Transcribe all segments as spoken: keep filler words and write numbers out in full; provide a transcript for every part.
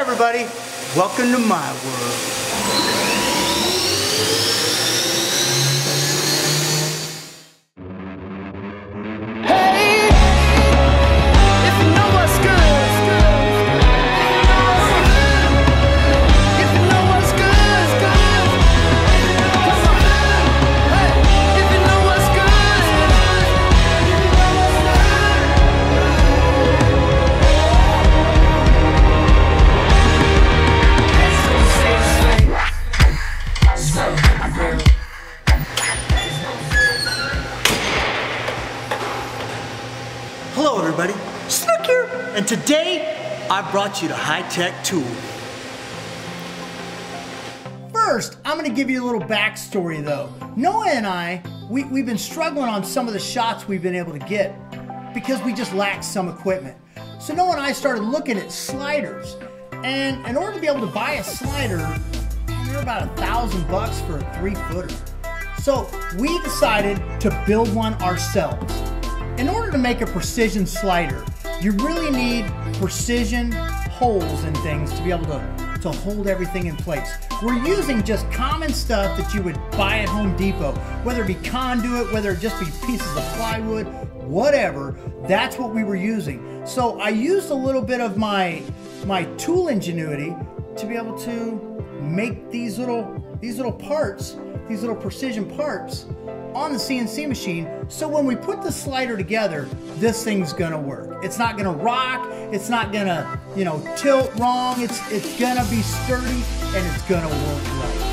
everybody, welcome to my world. Hello everybody, Snook here, and today I brought you the high-tech tool. First, I'm going to give you a little backstory though. Noah and I, we, we've been struggling on some of the shots we've been able to get because we just lacked some equipment. So Noah and I started looking at sliders, and in order to be able to buy a slider, they're about a thousand bucks for a three footer. So we decided to build one ourselves. In order to make a precision slider, you really need precision holes and things to be able to, to hold everything in place. We're using just common stuff that you would buy at Home Depot, whether it be conduit, whether it just be pieces of plywood, whatever, that's what we were using. So I used a little bit of my, my tool ingenuity to be able to make these little, these little parts, these little precision parts on the C N C machine, so when we put the slider together, this thing's gonna work. It's not gonna rock, it's not gonna, you know, tilt wrong, it's, it's gonna be sturdy, and it's gonna work right.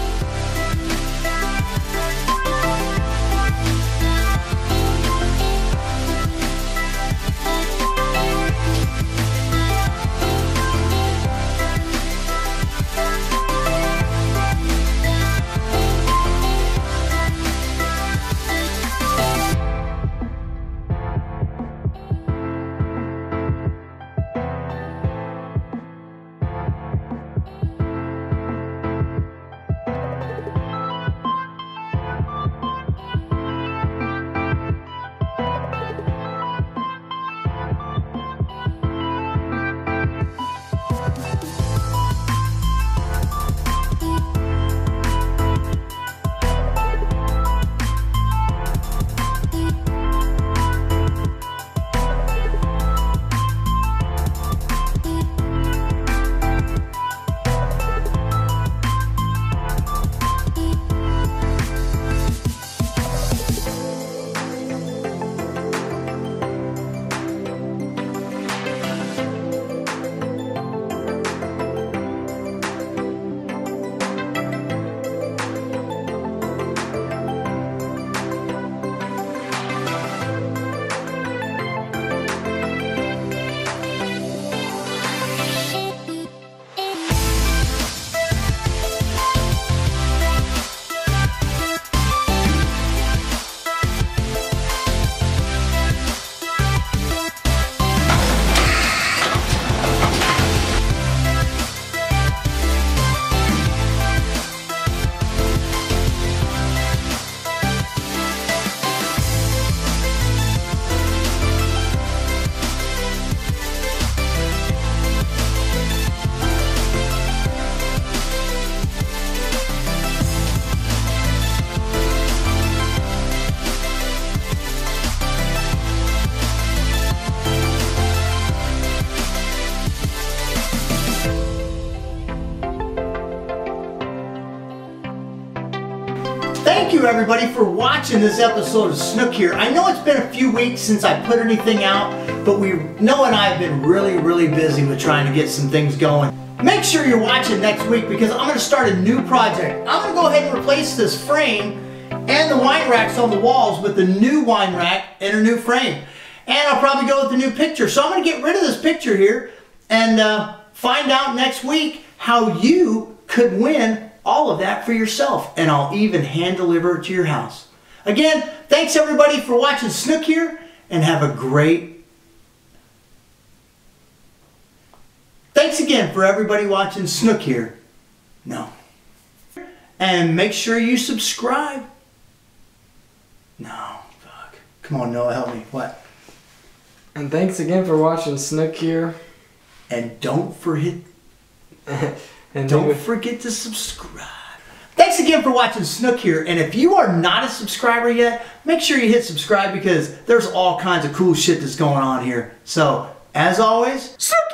Thank you everybody for watching this episode of Snook here. I know it's been a few weeks since I put anything out, but we, Noah and I have been really, really busy with trying to get some things going. Make sure you're watching next week because I'm going to start a new project. I'm going to go ahead and replace this frame and the wine racks on the walls with the new wine rack and a new frame. And I'll probably go with the new picture. So I'm going to get rid of this picture here and uh, find out next week how you could win all of that for yourself, and I'll even hand deliver it to your house. Again, thanks everybody for watching Snook here, and have a great... Thanks again for everybody watching Snook here. No. And make sure you subscribe. No, fuck. Come on, Noah, help me. What? And thanks again for watching Snook here. And don't forget... And don't we... forget to subscribe. Thanks again for watching Snook here, and if you are not a subscriber yet, make sure you hit subscribe because there's all kinds of cool shit that's going on here. So, as always, Snook!